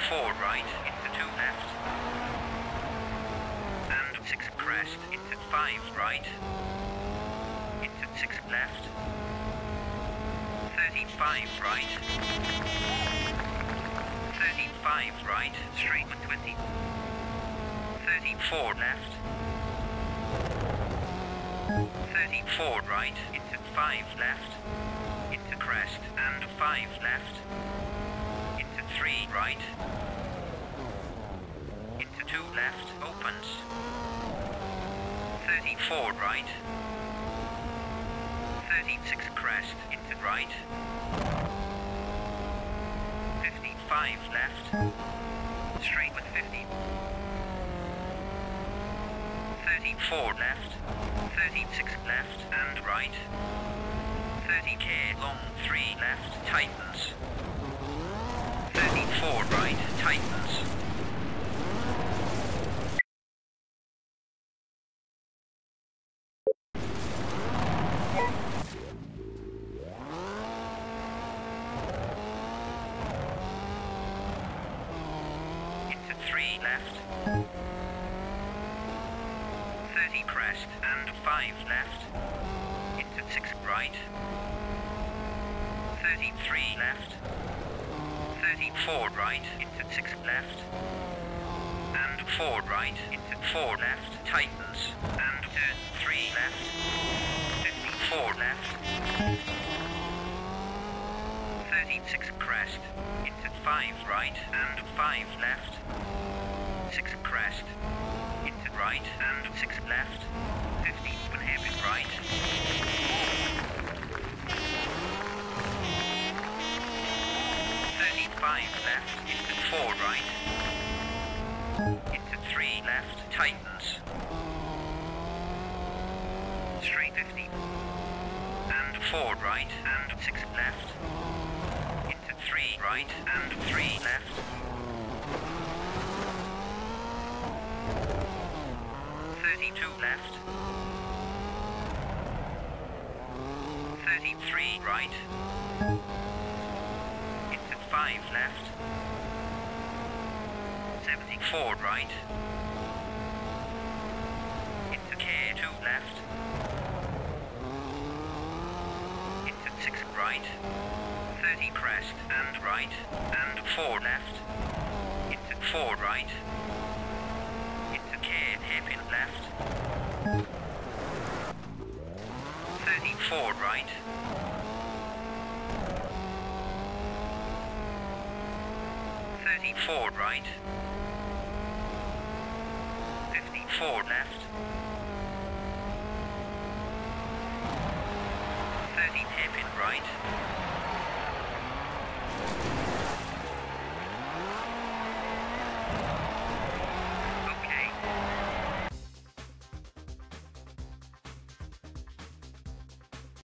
4 right, into 2 left. And 6 crest, into 5 right. Into 6 left. 35 right. 35 right, straight with 20. 34 left. 34 right, into 5 left. Into crest, and 5 left. Into 3 right. Into 2 left, opens. 34 right. 36 crest, into right. 55 left. Straight with 50. 34 left. 36 left and right. 30k long 3 left, tightens. 34 right, tightens. Into 3 left. 30 crest and 5 left. Into 6 right. 33 left. 34 right, into 6 left. And 4 right, into 4 left, tightens. And 3 left. 54 left. 36 crest, into 5 right and 5 left. 6 crest, into right and 6 left. 50 open hairpin right. 35 left, into 4 right. Into 3 left, tightens. Straight 50. And 4 right and 6 left. Into 3 right and 3 left. 32 left. 33 right. Into 5 left. 74 right. Into K2 left. Into 6 right. 30 crest and right. And 4 left. Into 4 right. Into K hairpin left. 34 right. 34 right. 54 left. 30 hairpin right.